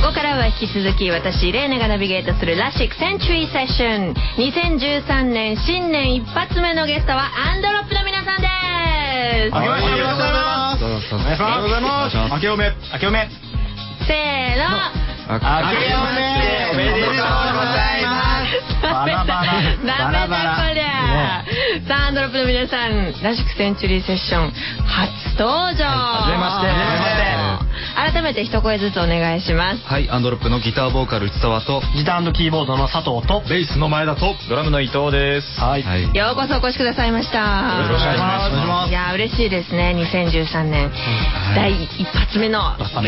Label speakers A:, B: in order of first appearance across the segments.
A: こからは引き続き私レーネがナビゲートするラシックセンチュリーセッション。2013年新年一発目のゲストはアンドロップの皆さんです。
B: ありがとうございます。お願いします。ありがとうございます。明けおめ
A: せーの、
B: 明けおめおめでとうございます。バラバラ
A: こりゃ。さあアンドロップの皆さん、ラシックセンチュリーセッション初登場。
B: はじめまして。
A: 改めて一声ずつお願いします。
C: はい、アンドロップのギターボーカル内澤と
B: ギター&キーボードの佐藤と
C: ベースの前田とドラムの伊藤です。
B: はい、
A: ようこそお越しくださいました。
C: よろしくお願いします。
A: いや嬉しいですね。2013年第一発目のゲストです。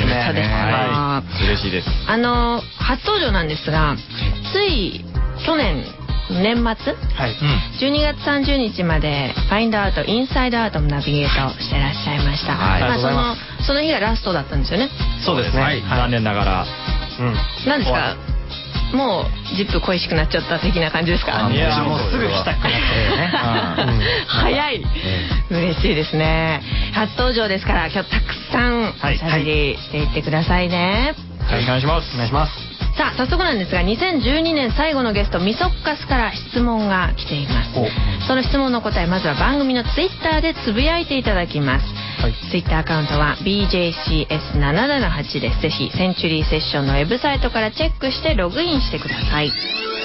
C: 嬉しいです。
A: 初登場なんですが、つい去年年末、12月30日までファインドアウトインサイドアウトのナビゲーターをしてらっしゃいました。その日がラストだったんですよね。
C: そうですね。残念ながら。
A: なんですか、もうジップ恋しくなっちゃった的な感じですか。
B: いやもうすぐ来たくなっちゃうよね。
A: 早い。嬉しいですね。初登場ですから今日たくさんおしゃべりしていってくださいね。
C: はい、お願いします。
B: お願いします。
A: さあ早速なんですが、2012年最後のゲストミソッカスから質問が来ています。その質問の答え、まずは番組のツイッターでつぶやいていただきます。ツイッターアカウントは BJCS778 です。ぜひセンチュリーセッションのウェブサイトからチェックしてログインしてください。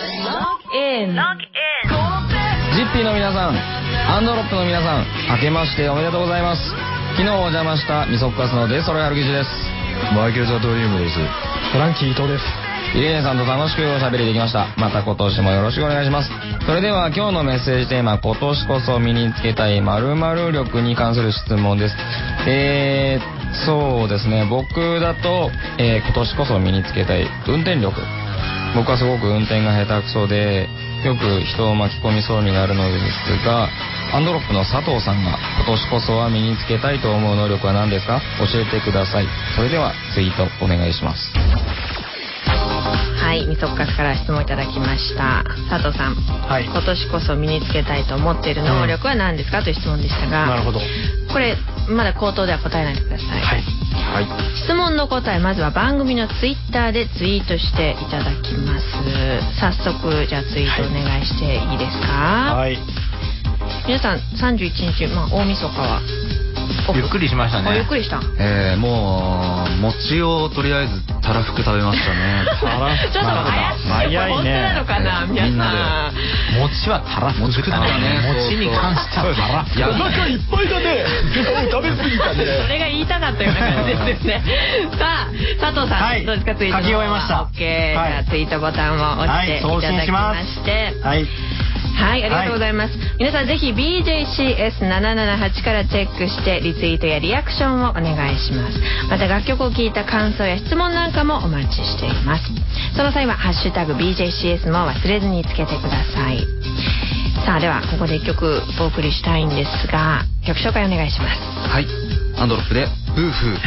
D: ジッピーの皆さん、アンドロップの皆さん、明けましておめでとうございます。昨日お邪魔したミソッカスのデストロイヤルギジです。
C: マイケル・ザ・ドリームです。
B: フランキー伊藤です。
D: イレーネさんと楽しくおしゃべりできました。また今年もよろしくお願いします。それでは今日のメッセージテーマ、今年こそ身につけたい〇〇力に関する質問です。そうですね、僕だと、今年こそ身につけたい運転力。僕はすごく運転が下手くそでよく人を巻き込みそうになるのですが、アンドロップの佐藤さんが今年こそは身につけたいと思う能力は何ですか？教えてください。それではツイートお願いします。
A: はい、ミソッカスから質問いただきました。佐藤さん、今年こそ身につけたいと思っている能力は何ですかという質問でしたが、
B: なるほど。
A: これまだ口頭では答えないでください。質問の答え、まずは番組のツイッターでツイートしていただきます。早速じゃあツイートお願いしていいですか？皆さん31日、大晦日は
C: ゆっくりしましたね。
A: ゆっくりした。
C: もう餅をとりあえずたらふく食べましたね。
A: ちょっと怪しい。本当なのかな、皆さん。
C: 餅はたらふくだね。餅に関してはたらふく。
B: お腹いっぱいだね。食べ過ぎたね。
A: それが言いたかったような感じですよね。さあ佐藤さん、どうですかツイート？
B: 書き終えました。
A: オッケー。じゃあツイートボタンを押していただきまして。はい、ありがとうございます。皆さんぜひ BJCS778 からチェックしてリツイートやリアクションをお願いします。また楽曲を聴いた感想や質問なんかもお待ちしています。その際はハッシュタグ BJCS も忘れずにつけてください。さあではここで1曲お送りしたいんですが、曲紹介お願いします。
C: はい、アンドロップでブーフー。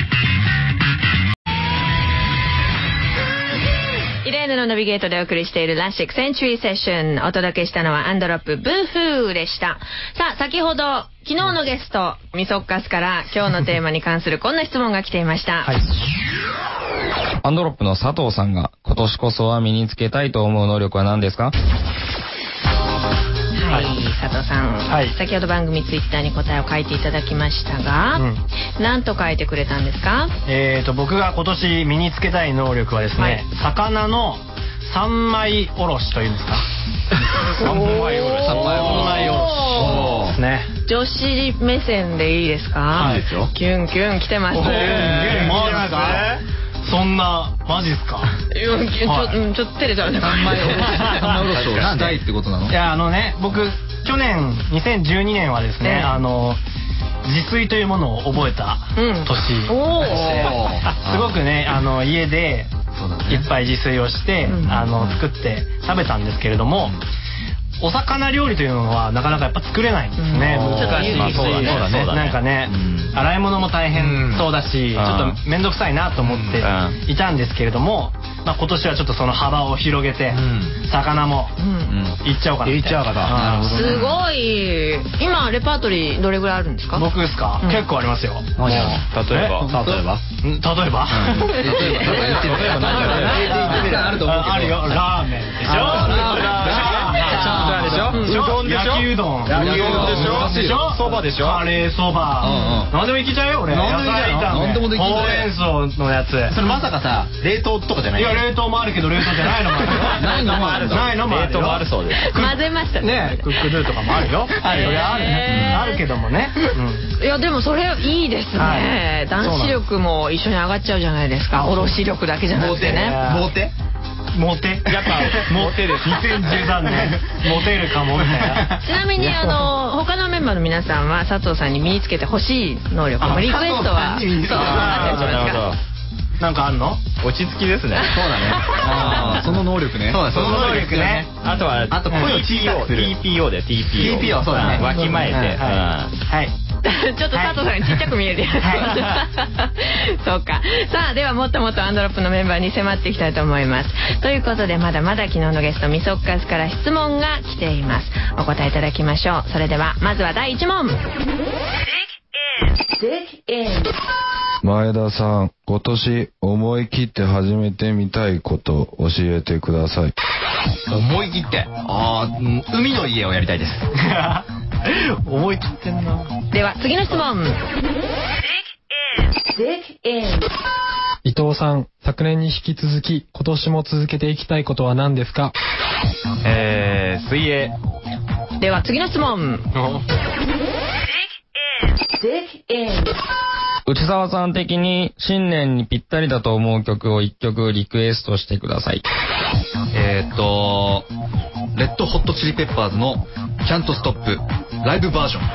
A: イレーヌのナビゲートでお送りしているラシックセンチュリーセッション、お届けしたのはアンドロップブーフーでした。さあ先ほど昨日のゲストミソッカスから今日のテーマに関するこんな質問が来ていました。
D: アンドロップの佐藤さんが今年こそは身につけたいと思う能力は何ですか？
A: 佐藤さん、先ほど番組ツイッターに答えを書いていただきましたが、何と書いてくれたんですか？
B: 僕が今年身につけたい能力はですね、魚の三枚おろしというんですか？三枚おろしですね。
A: 女子目線でいいですか？キュンキュン来てます。
B: そんなマジっすか？
A: ちょっと照れちゃうね。
C: 三枚おろしをしたいってことなの？
B: いや僕去年2012年はですね、自炊というものを覚えた年でして、すごくね家でいっぱい自炊をして作って食べたんですけれども、お魚料理というのはなかなかやっぱ作れないんですね。難しいし、なんかね洗い物も大変そうだし、ちょっと面倒くさいなと思っていたんですけれども、今年はちょっとその幅を広げて魚もいっちゃおうかな。いっちゃおうかな。
A: すごい。今レパートリーどれぐらいあるんですか？
B: 僕ですか？結構ありますよ。
C: 例えば
B: あるよ。ラーメンでしょ。
D: うどんでしょ。
B: 焼きうどん。
D: 焼きうどんでしょ。そばでしょ。
B: カレーそば。何でもいけちゃうよ俺。
C: 何でもできる。
B: ほうれん草のやつ。
C: それまさかさ冷凍とかじゃない？
B: いや冷凍もあるけど冷凍じゃないのもあるよ。
D: ないのもある。
B: ないのもあるよ。
D: 冷凍もあるそうです。
A: 混ぜました
B: ね。クックドゥとかもあるよ。あるあるけどもね。
A: いやでもそれいいですね。男子力も一緒に上がっちゃうじゃないですか。卸力だけじゃなくてね。
B: モテやっぱモテです。2013年モテるかもみたいな。
A: ちなみに他のメンバーの皆さんは佐藤さんに身につけてほしい能力リクエストはあったりしますか？
B: なんかあんの？
D: 落ち着きですね。
C: そうだね。その能力ね。
B: そうだその能力ね。
D: あと声を小さくする。TPO で TPO そうだね。わきまえて。
B: はい。
A: ちょっと佐藤さんがちっちゃく見えるやつ。そうか。さあではもっともっとアンドロップのメンバーに迫っていきたいと思います。ということでまだまだ昨日のゲストみそっかすから質問が来ています。お答えいただきましょう。それではまずは第1問。
E: 前田さん、今年思い切って始めてみたいこと教えてください。
C: 思い切って、海の家をやりたいです。
B: 思い切ってんな。
A: では次の質問。
F: 伊藤さん、昨年に引き続き今年も続けていきたいことは何ですか？
D: 水泳。
A: では次の質問。
D: 内澤さん的に新年にぴったりだと思う曲を1曲リクエストしてください。
C: レッドホットチリペッパーズのキャントストップライブバージョン。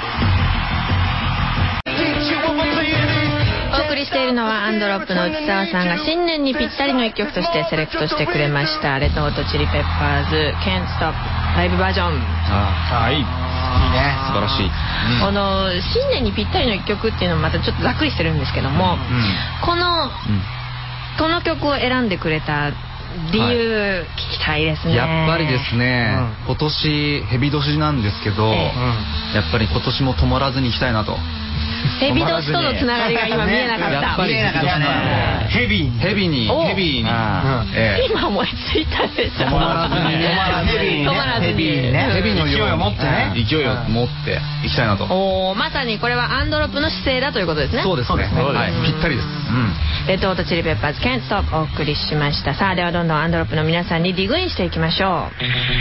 A: お送りしているのはアンドロップの内澤さんが新年にぴったりの1曲としてセレクトしてくれましたレッドホットチリペッパーズ Can't Stop ライブバージョン。
D: はい、いいね、
C: 素晴らしい。
A: 新年にぴったりの1曲っていうのもまたちょっとざっくりしてるんですけども、この曲を選んでくれた理由聞きたいですね。
C: やっぱりですね、今年ヘビ年なんですけど、やっぱり今年も止まらずに行きたいなと。
A: ヘビ年とのつながりが今見えなかった。
C: やっぱりヘビに
A: 今思いついたでしょ。
C: 止まらずにヘビの勢いを持ってね、勢いを持っていきたいなと。
A: まさにこれはアンドロップの姿勢だということですね。
C: そうですね、ぴったりです。
A: レッドホットチリペッパーズ Can't Stop お送りしました。さあではどんどんアンドロップの皆さんにディグインしていきましょう。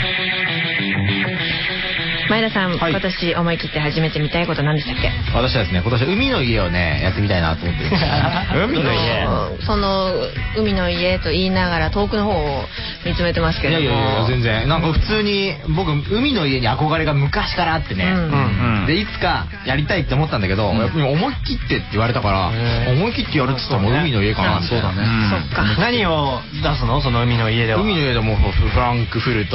A: 前田さん、今年思い切って始めてみたいこと何でしたっけ？
C: 私はですね、今年海の家をねやってみたいなと思ってるんです
D: 海の家、
A: その海の家と言いながら遠くの方を見つめてますけども。
C: いや全然なんか普通に僕海の家に憧れが昔からあってね、でいつかやりたいって思ったんだけど、やっぱり思い切ってって言われたから思い切ってやるって言ったらもう海の家かな。そうだね。
A: そっか。
B: 何を出すのその海の家では？
C: 海の家でもフランクフルト、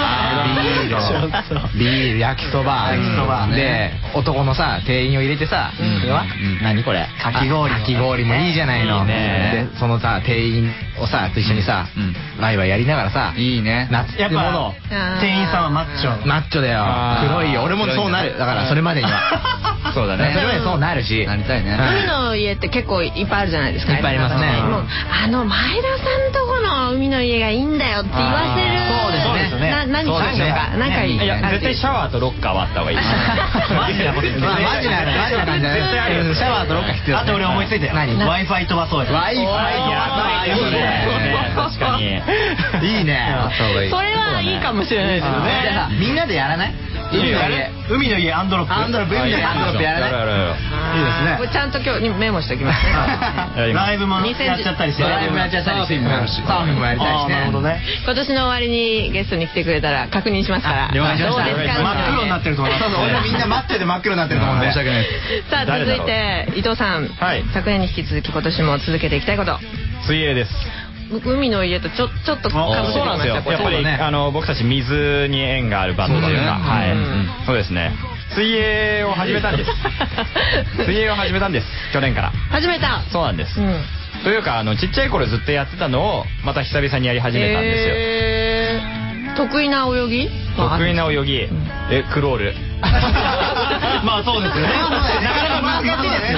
C: ビール、焼きそばで男のさ店員を入れてさ、何これかき氷もいいじゃないの。でそのさ店員をさと一緒にさワイワイやりながらさ、いいね。夏ってもの。
B: 店員さんはマッチョ
C: だよ。黒いよ。俺もそうなる。だからそれまでにはそうだね。それまでそうなるしなりたいね。
A: 海の家って結構いっぱいあるじゃないですか。
C: いっぱいありますね。
A: 前田さんとこの海の家がいいんだよって言わせる。
B: そうですね。
A: 何しましょうか。なんかいい。
D: いや絶対シャワーとロッカーはあった方がいい。
B: マジなこと言って。
C: マジな感じだね。シャワーとロッカー必要。
B: あと俺思いついたよ。Wi-Fi 飛ばそうよ。
C: Wi-Fi
D: 確かに
C: いいね。
A: それはいいかもしれないですよね。
C: じゃあみんなでやらない？
B: 海の家アンドロップ。
C: 海の家アンドロップやらない？
B: いいですね。
A: これちゃんと今日メモしておきますね。
B: ライブもやっちゃったりして。
C: ライブもやっちゃったりして。サーフィンもやりたいしね。
B: なるほどね。
A: 今年の終わりにゲストに来てくれたら確認しますから。
C: 了解しました。
A: どうですか？
B: 真っ黒になってると思います。
C: 俺みんな待ってて真っ黒になってると思うんで。申し訳ないです。
A: さあ続いて伊藤さん、昨年に引き続き今年も続けていきたいこと。
D: 水泳です。
A: 海の家とちょっと
D: そうなんですよ。やっぱり僕たち水に縁があるバンドというか、そうですね。水泳を始めたんです。去年から。
A: 始めた。
D: そうなんです。というかちっちゃい頃ずっとやってたのをまた久々にやり始めたんです
A: よ。得意な泳ぎ？
D: クロール。
B: まあそうですよね。なかなか難しいですよ。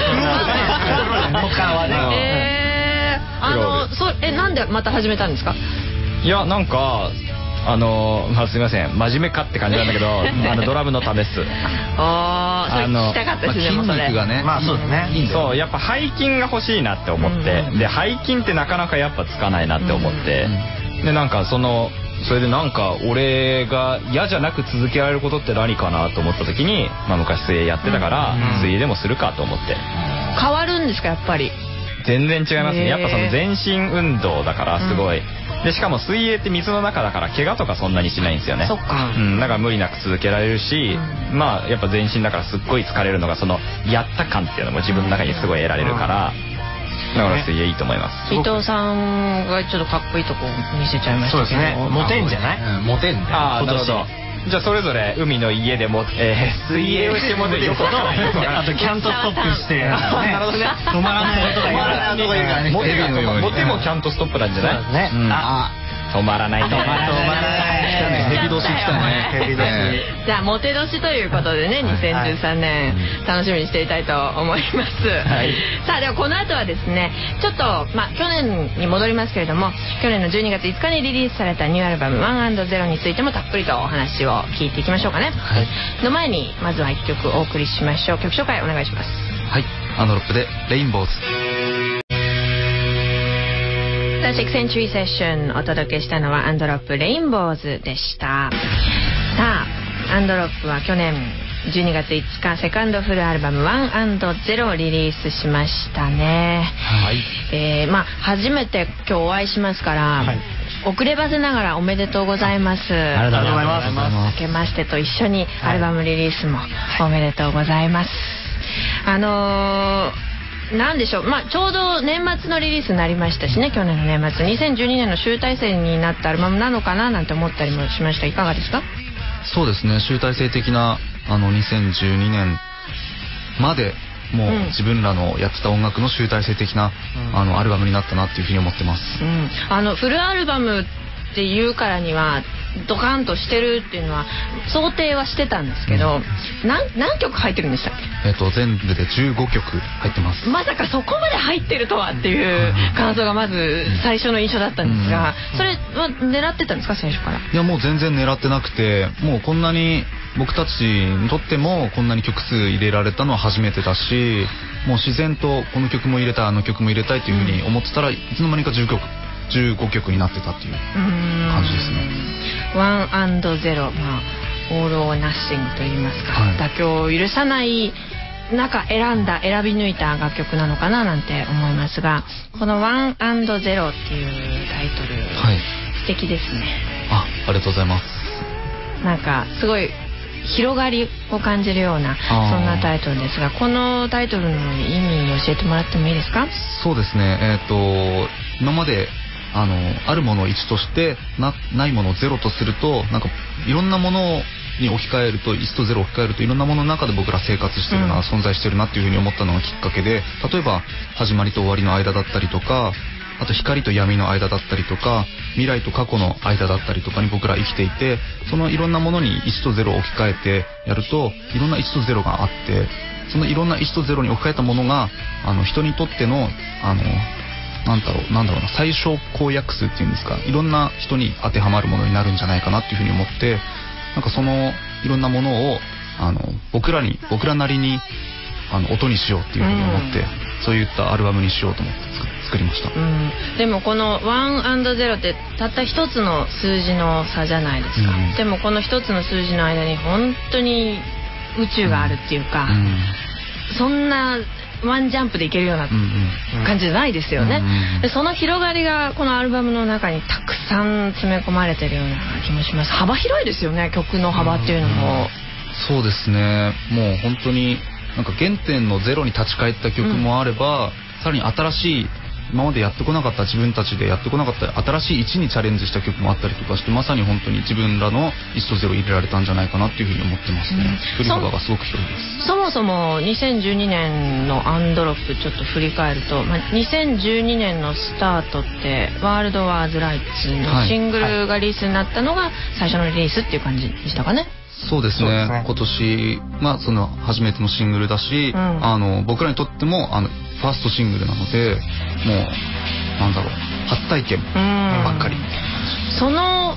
B: 他はね。
A: なんでまた始めたんですか？
D: いやなんかすいません真面目かって感じなんだけどドラムのためっす。
A: ああ、それ聞きたかったですね。
C: 筋肉がね、
B: まあそうですね。
D: そうやっぱ背筋が欲しいなって思って、で背筋ってなかなかやっぱつかないなって思って、でなんかそれでなんか俺が嫌じゃなく続けられることって何かなと思った時に、昔水泳やってたから水泳でもするかと思って。
A: 変わるんですかやっぱり。
D: 全然違いますね。やっぱその全身運動だからすごい。でしかも水泳って水の中だから怪我とかそんなにしないんですよね。
A: そっか。
D: だから無理なく続けられるし、やっぱ全身だからすっごい疲れるのがそのやった感っていうのも自分の中にすごい得られるから、だから水泳いいと思います。
A: 伊藤さんがちょっとかっこいいとこ見せちゃいましたけど。
B: そうですね。モテんじゃない？
C: モテんだよ。
D: ああ、なるほど。じゃあそれぞれ海の家でも水泳をしてもよこと
B: あとキャントストップして
D: なるほどね、
B: 止まらないとか言わない。
D: モテもキャントストップなんじゃない？
B: そうですね。
D: 止まらないね。
C: ヘビ年来たね。
B: ヘビ年。
A: じゃあモテ年ということでね、2013年楽しみにしていたいと思います。さあではこの後はですね、ちょっと去年に戻りますけれども、去年の12月5日にリリースされたニューアルバム 1&0 についてもたっぷりとお話を聞いていきましょうかね。の前にまずは1曲お送りしましょう。曲紹介お願いします。
C: はい、アンドロップでレインボーズ。
A: 6 Century Session お届けしたのはアンドロップレインボーズでした。さあアンドロップは去年12月5日セカンドフルアルバム 1&0 をリリースしましたね。初めて今日お会いしますから、遅ればせながらおめでとうございます。
B: ありがとうございます。
A: 明けましてと一緒にアルバムリリースもおめでとうございます。なんでしょう、ちょうど年末のリリースになりましたしね、去年の年末2012年の集大成になったアルバムなのかななんて思ったりもしました。いかがですか？
G: そうですね、集大成的な2012年までもう自分らのやってた音楽の集大成的な、アルバムになったなっていうふうに思ってます。
A: フルアルバムっていうからにはドカンとしてるっていうのは想定はしてたんですけど、何曲入ってるんでしたっけ？
G: 全部で15曲入ってます。
A: まさかそこまで入ってるとはっていう感想がまず最初の印象だったんですが、それは狙ってたんですか最初から？
G: いやもう全然狙ってなくて、もうこんなに僕たちにとってもこんなに曲数入れられたのは初めてだし、もう自然とこの曲も入れたいあの曲も入れたいというふうに思ってたら、いつの間にか15曲になってたっていう感じですね。
A: 1&0、オール・オー・ナッシングといいますか、妥協を許さない中選び抜いた楽曲なのかななんて思いますが、この 1&0 っていうタイトル、素敵ですね。
G: ありがとうございます。
A: なんかすごい広がりを感じるようなそんなタイトルですが、このタイトルの意味を教えてもらってもいいですか？
G: そうですね、今まであるものを1としてないものを0とすると、なんかいろんなものに置き換えると、1と0を置き換えるといろんなものの中で僕ら生活してるな、存在してるなっていうふうに思ったのがきっかけで、例えば始まりと終わりの間だったりとか、あと光と闇の間だったりとか、未来と過去の間だったりとかに僕ら生きていて、そのいろんなものに1と0を置き換えてやるといろんな1と0があって、そのいろんな1と0に置き換えたものが人にとってのなんだろうな、最小公約数っていうんですか、いろんな人に当てはまるものになるんじゃないかなっていうふうに思って、なんかそのいろんなものを僕らなりに音にしようっていうふうに思って、そういったアルバムにしようと思って作りました。
A: でもこの 1&0 ってたった一つの数字の差じゃないですか。でもこの一つの数字の間に本当に宇宙があるっていうか、そんなワンジャンプでいけるような感じじゃないですよね。でその広がりがこのアルバムの中にたくさん詰め込まれてるような気もします。幅広いですよね、曲の幅っていうのも。
G: そうですね、もう本当になんか原点の0に立ち返った曲もあれば、さらに新しい今までやってこなかった、自分たちでやってこなかった新しい1にチャレンジした曲もあったりとかして、まさに本当に自分らの1と0入れられたんじゃないかなっていうふうに思ってますね。振り幅がすごく広いです。
A: そもそも2012年のアンドロップちょっと振り返ると、2012年のスタートってワールドワーズライツのシングルがリリースになったのが最初のリリースっていう感じでしたかね。
G: そうですね、今年その初めてのシングルだし、僕らにとってもファーストシングルなので、もうなんだろう、初体験ばっかり。
A: その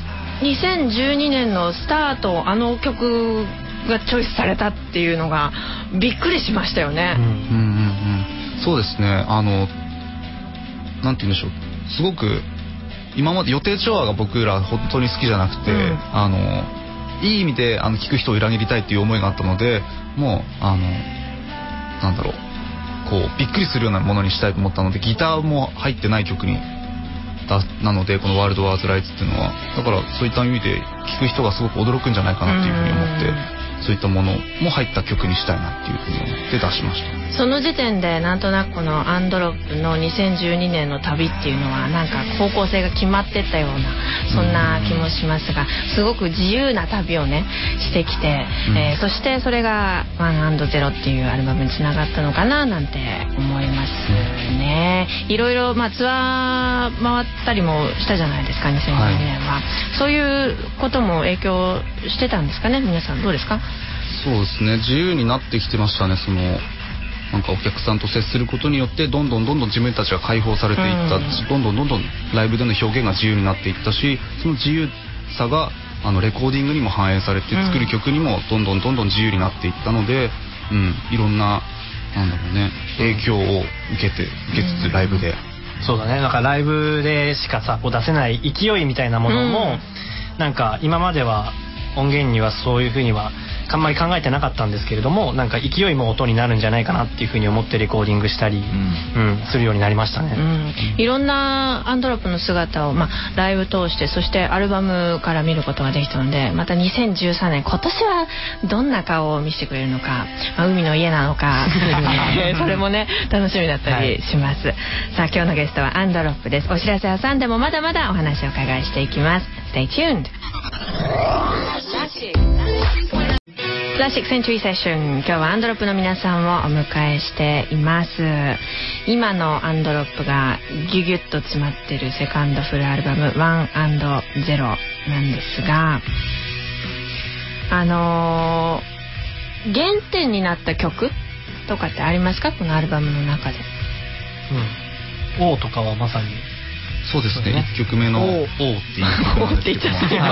A: 2012年のスタート、曲がチョイスされたっていうのがびっくりしましたよね。
G: そうですね。なんて言うんでしょう、すごく今まで予定調和が僕ら本当に好きじゃなくて、いい意味で聴く人を裏切りたいっていう思いがあったので、もうなんだろう、こうびっくりするようなものにしたいと思ったので、ギターも入ってない曲になので、このワールドワーズライツっていうのは、だからそういった意味で聴く人がすごく驚くんじゃないかなっていうふうに思って、そういったものも入った曲にしたいなっていうふうに思って出しました。
A: その時点でなんとなくこのアンドロップの2012年の旅っていうのはなんか方向性が決まってったような、そんな気もしますが、すごく自由な旅をねしてきて、そしてそれが1&0っていうアルバムにつながったのかななんて思いますね。いろいろツアー回ったりもしたじゃないですか、2012年は。そういうことも影響してたんですかね、皆さんどうですか？
G: そうですね、自由になってきてましたね。なんかお客さんと接することによってどんどん自分たちが解放されていった、どんどんライブでの表現が自由になっていったし、その自由さがレコーディングにも反映されて、作る曲にもどんどん自由になっていったので、いろんな影響を受けつつライブで、
B: そうだね、なんかライブでしかさこう出せない勢いみたいなものも、なんか今までは音源にはそういう風にはあんまり考えてなかったんですけれども、なんか勢いも音になるんじゃないかなっていう風に思ってレコーディングしたり、するようになりましたね。
A: いろんなアンドロップの姿を、ライブ通して、そしてアルバムから見ることができたので、また2013年今年はどんな顔を見せてくれるのか、海の家なのかそれもね楽しみだったりします、さあ今日のゲストはアンドロップです。お知らせ挟んでもまだまだお話を伺いしていきます。 Stay tuned。クラシックセンチュリーセッション、今日はアンドロップの皆さんをお迎えしています。今のアンドロップがギュギュッと詰まっているセカンドフルアルバム 1&0 なんですが、原点になった曲とかってありますか、このアルバムの中で？
B: 王とかはまさに
G: そうですね、1曲目の王っていう曲なんですけど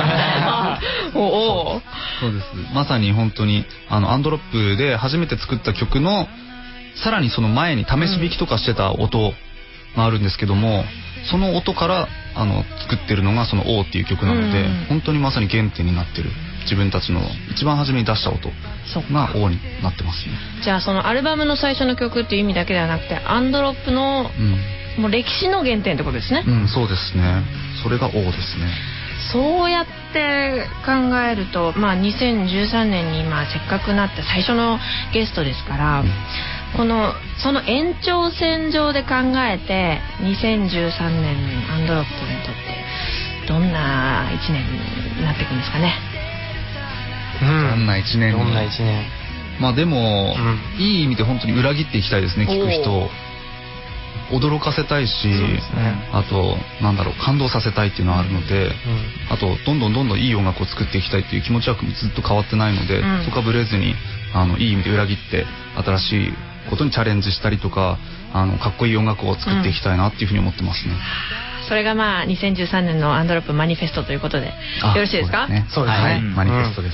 G: も、そうです、まさに本当にアンドロップで初めて作った曲のさらにその前に試し弾きとかしてた音があるんですけども、その音から作ってるのがその王っていう曲なので、本当にまさに原点になってる、自分たちの一番初めに出した音が王になってますね。
A: じゃあそのアルバムの最初の曲っていう意味だけではなくて、アンドロップのもう歴史の原点ってことですね。
G: そうですね、それが王ですね。
A: そうやって考えると、2013年にせっかくなって最初のゲストですから、その延長線上で考えて2013年アンドロップにとってどんな1年になっていくんですかね。
G: どんな1年でも、いい意味で本当に裏切っていきたいですね、聞く人を驚かせたいし、あと感動させたいっていうのはあるので、あとどんどんいい音楽を作っていきたいっていう気持ちはずっと変わってないので、そこはブレずにいい意味で裏切って新しいことにチャレンジしたりとか、かっこいい音楽を作っていきたいなっていうふうに思ってますね。
A: それが2013年のアンドロップマニフェストということでよろしいですか？
G: そうですね、マニフェストです。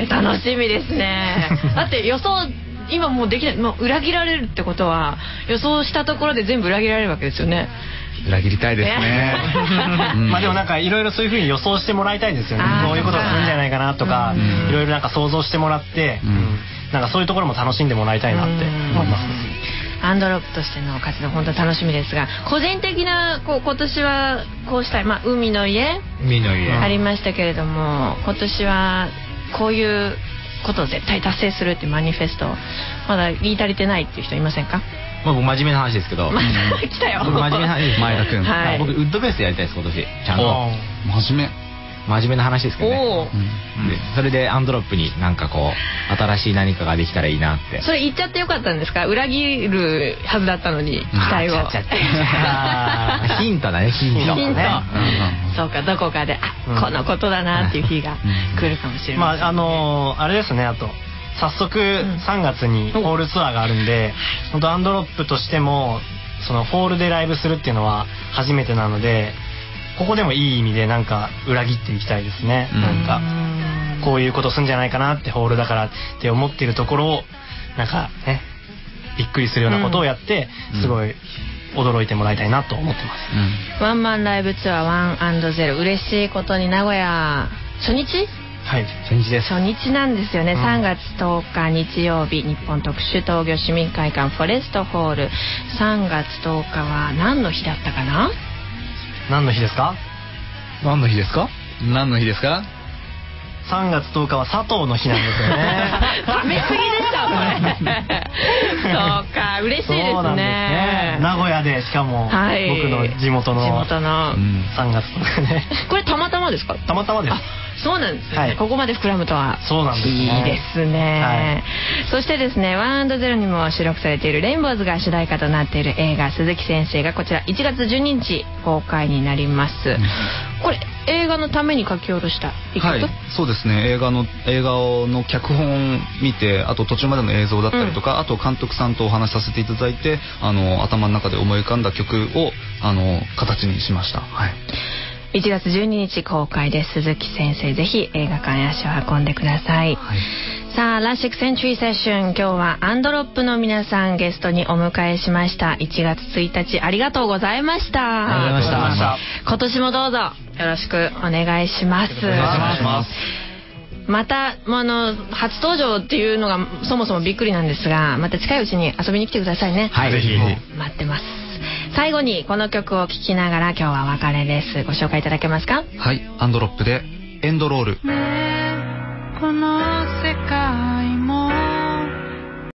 A: 楽しみですねだって予想今もうできない、裏切られるってことは予想したところで全部裏切られるわけですよね。
G: 裏切りたいですね
B: でもなんかいろいろそういう風に予想してもらいたいんですよね。こういうことがするんじゃないかなとか、いろいろなんか想像してもらって、なんかそういうところも楽しんでもらいたいなって思います。
A: アンドロップとしての活動本当に楽しみですが、個人的な今年はこうしたい、海の家ありましたけれども、今年はこういうことを絶対達成するっていうマニフェストまだ言い足りてないっていう人いませんか？
C: 僕真面目な話ですけど
A: 来たよ。
C: 僕真面目な話です。
G: 前田君、
C: 僕ウッドベースやりたいです、今年。ちゃんと真面目な話ですけどね。それでアンドロップになんかこう新しい何かができたらいいなって。
A: それ言っちゃってよかったんですか？裏切るはずだったのに期待を。
C: ヒントだね、ヒント。
A: そうか、どこかでこのことだなっていう日が来るかもしれません。
B: あれですね、あと早速3月にホールツアーがあるんで、本当アンドロップとしてもそのホールでライブするっていうのは初めてなので、 ここでもいい意味でなんか裏切っていきたいですね。なんかこういうことすんじゃないかなってホールだからって思ってるところをなんかねびっくりするようなことをやってすごい驚いてもらいたいなと思ってます。
A: ワンマンライブツアー 1&0 嬉しいことに名古屋初日？
B: はい、
C: 初日です。
A: 初日なんですよね。3月10日日曜日、日本特殊陶業市民会館フォレストホール。3月10日は何の日だったかな？
B: 何の日ですか？
C: 何の日ですか
G: 何の日ですか
B: ？3月10日は佐藤の日なんですよね。
A: 食べ過ぎでしたこれ。そうか、嬉しいですね。
B: 名古屋でしかも、僕の地元の3月10日ね。
A: これたまたまですか？
B: たまたまです。
A: そうなんですね。ここまで膨らむとは。
B: そうなんですね。
A: いいですね。そしてですね、1&0にも収録されているレインボーズが主題歌となっている映画鈴木先生がこちら1月12日公開になります。これ映画のために書き下ろした一曲？
G: はい、そうですね。映画の脚本見て、あと途中までの映像だったりとか、あと監督さんとお話しさせていただいて、頭の中で思い浮かんだ曲を形にしました。はい。
A: 1月12日公開です。鈴木先生、ぜひ映画館へ足を運んでください。はい、さあ、ラッシックセンチュリーセッション、今日はアンドロップの皆さんゲストにお迎えしました。1月1日ありがとうございました。
C: ありがとうございました。
A: 今年もどうぞよろしくお願いします。
C: お願いします。
A: また初登場っていうのがそもそもびっくりなんですが、また近いうちに遊びに来てくださいね。
C: はい、ぜひ
A: 待ってます。最後にこの曲を聴きながら今日はお別れです。ご紹介いただけますか？
G: はい、アンドロップでエンドロール。